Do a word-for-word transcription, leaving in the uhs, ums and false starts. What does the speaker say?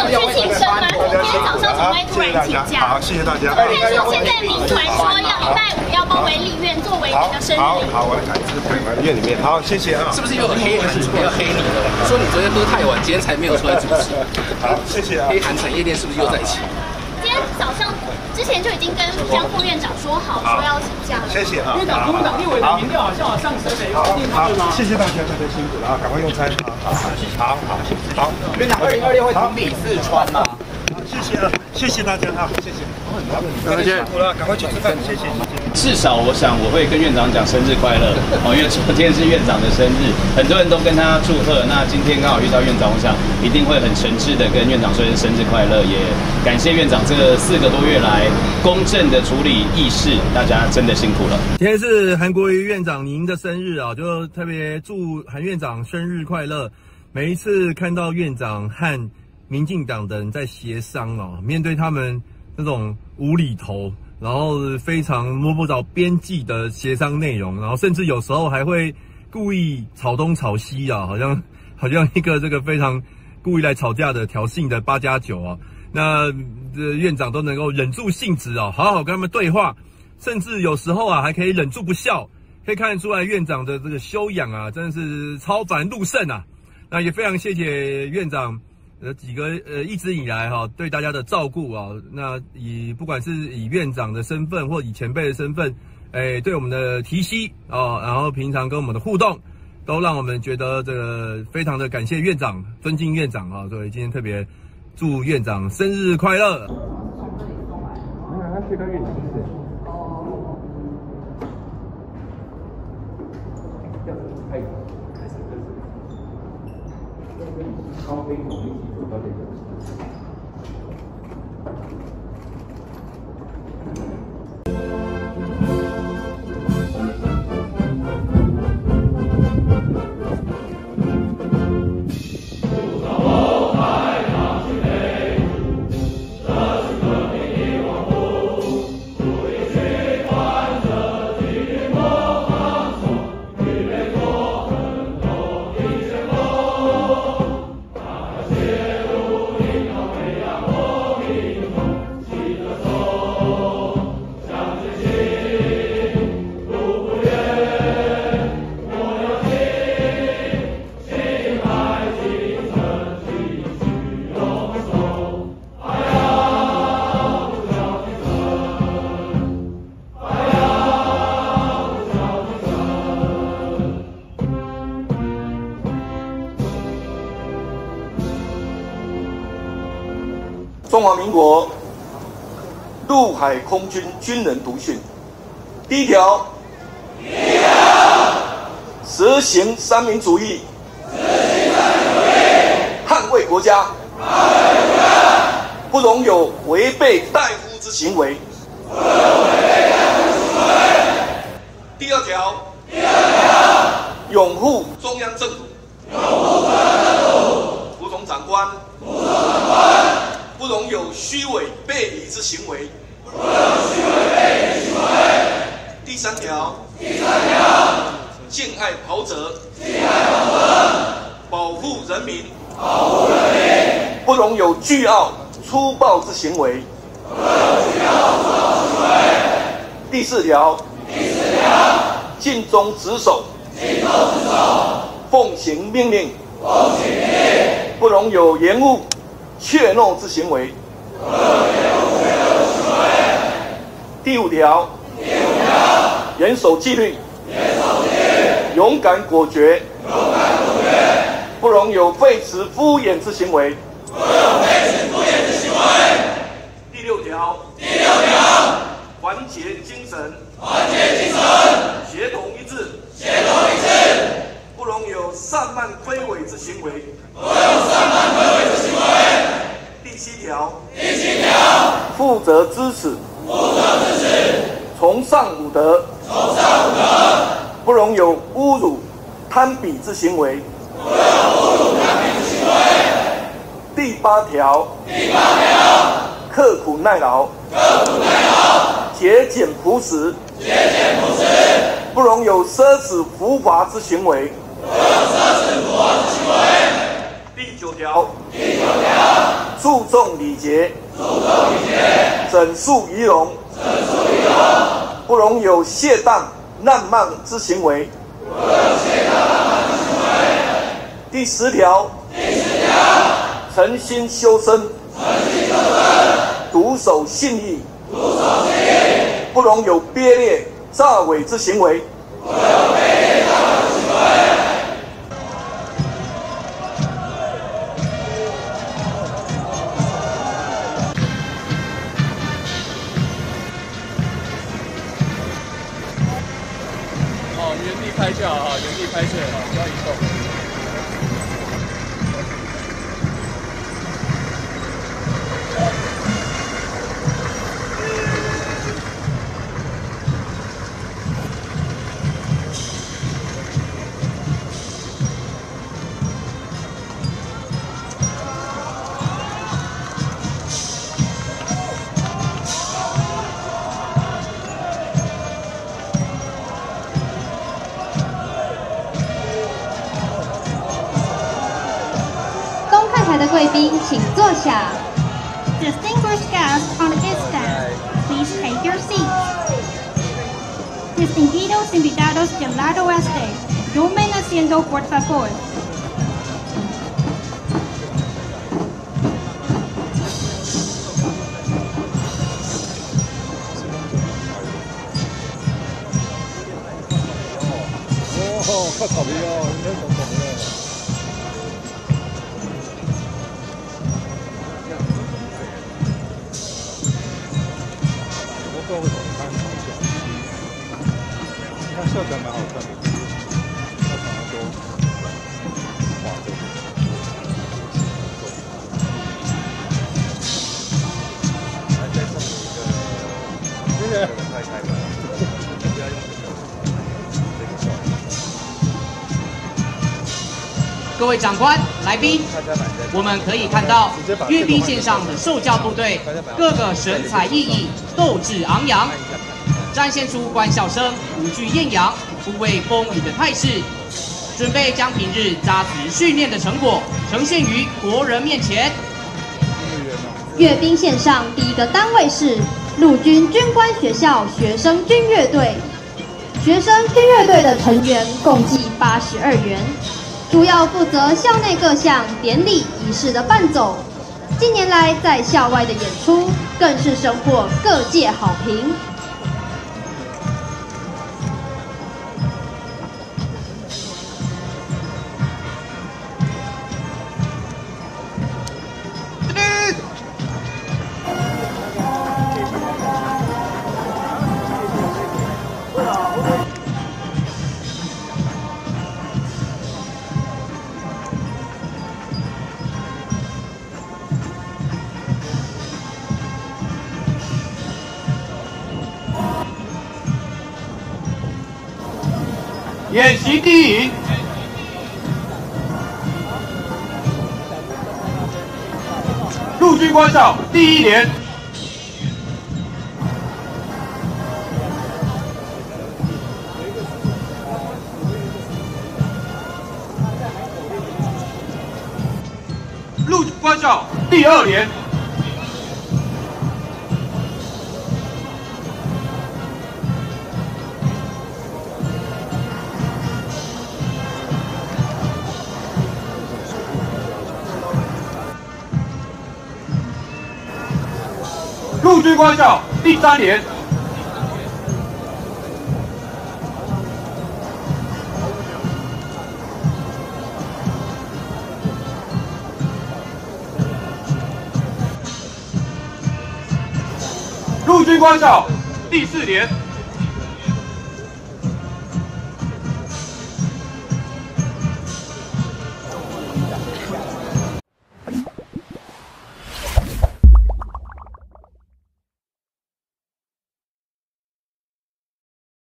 有去庆生吗？今天早上怎么会突然请假？ 好，谢谢大家。 但是现在民团说要礼拜五要包围立院作为你的生日礼物。 好，我来看，这是在院里面。好，谢谢啊。 是不是又有黑韩要黑你了？说你昨天喝太晚，今天才没有出来主持。 好，谢谢啊。 黑韩产业链是不是又在一起？ 今天早上之前就已经跟江副院长说好，说要请假了。 谢谢啊。 院长，国民党立委的民调好像有上升诶， 好，好， 吗？ 谢谢大家，大家辛苦了啊，赶快用餐。好，好，好，好。 院长，二零二六会同理四川吗？ 谢谢啊，谢谢大家啊，谢谢。大家辛苦了，赶快去吃饭，谢谢。 至少我想我会跟院长讲生日快乐哦，因为昨天是院长的生日，很多人都跟他祝贺。那今天刚好遇到院长，我想一定会很诚挚的跟院长说生日快乐，也感谢院长这四个多月来公正的处理议事，大家真的辛苦了。 今天是韩国瑜院长您的生日啊，就特别祝韩院长生日快乐。每一次看到院长和民进党的人在协商啊，面对他们那种无厘头，然后非常摸不着边际的协商内容，然后甚至有时候还会故意吵东吵西啊，好像好像一个这个非常故意来吵架的挑衅的八加九啊。那呃院长都能够忍住性子啊，好好跟他们对话，甚至有时候啊还可以忍住不笑，可以看得出来院长的这个修养啊，真的是超凡入圣啊。那也非常谢谢院长。呃，几个呃，一直以来哈、哦、对大家的照顾啊，那以不管是以院长的身份或以前辈的身份，哎，对我们的提携啊，然后平常跟我们的互动，都让我们觉得这个非常的感谢院长，尊敬院长啊，所以今天特别祝院长生日快乐。 高飞同一起走到这个。 中华民国陆海空军军人读训，第一条，第一条，实行三民主义，实行三民主义，捍卫国家，捍卫国家，不容有违背大夫之行为，不容违背大夫之行为。第二条，第二条，拥护中央政府，拥护中央政府，服从长官，服从长官。不容有虚伪背离之行为，不容有虚伪背离之行为。第三条，第三条，敬爱袍泽，敬爱袍泽，保护人民，保护人民，不容有倨傲粗暴之行为，不容有倨傲粗暴之行为。第四条，第四条，尽忠职守，尽忠职守，奉行命令，奉行命令，不容有延误怯懦之行为，不容有延误怯懦之行为。第五条，第五条，严守纪律，严守纪律，勇敢果决，勇敢果决，不容有废弛敷衍之行为，不容有废弛敷衍之行为。第六条，第六条，团结精神，团结精神，协同一致，协同一致，不容有散漫非伪之行为，不容有散漫非伪之行为。第七条，第七条，负责支持，负责支持，崇尚武德，崇尚武德，不容有侮辱、攀比之行为，不容有侮辱、攀比之行为。第八条，第八条，刻苦耐劳，刻苦耐劳，节俭朴实，节俭朴实，不容有奢侈浮华之行为，不容有奢侈浮华之行为。第九条，第九条， 注重礼节，整肃仪容，不容有懈怠滥慢之行为。第十条，诚心修身，笃守信义，不容有卑劣诈伪之行为。 哦，原地拍就好哈，原地拍摄哈，不要移动。 的贵宾，请坐下。 Distinguished guests on the distance, please take your seats. Distinguidos invitados del lado oeste, tomen asiento por favor. 哦，快考虑哦，应该总统了。 不知道为什么他很常笑，他笑起来蛮好看的，他常常说哇这个，还再送你一个这个太太吧，不要用这个这个笑。 各位长官、来宾，我们可以看到阅兵线上的受教部队，个个神采奕奕，斗志昂扬，展现出官校生无惧艳阳、不畏风雨的态势，准备将平日扎实训练的成果呈现于国人面前。 阅兵线上第一个单位是陆军军官学校学生军乐队，学生军乐队的成员共计八十二员。 主要负责校内各项典礼仪式的伴奏，近年来在校外的演出更是收获各界好评。 演习第一营，陆军官校第一连，陆军官校第二连。 陆军官校第三连，陆军官校第四连。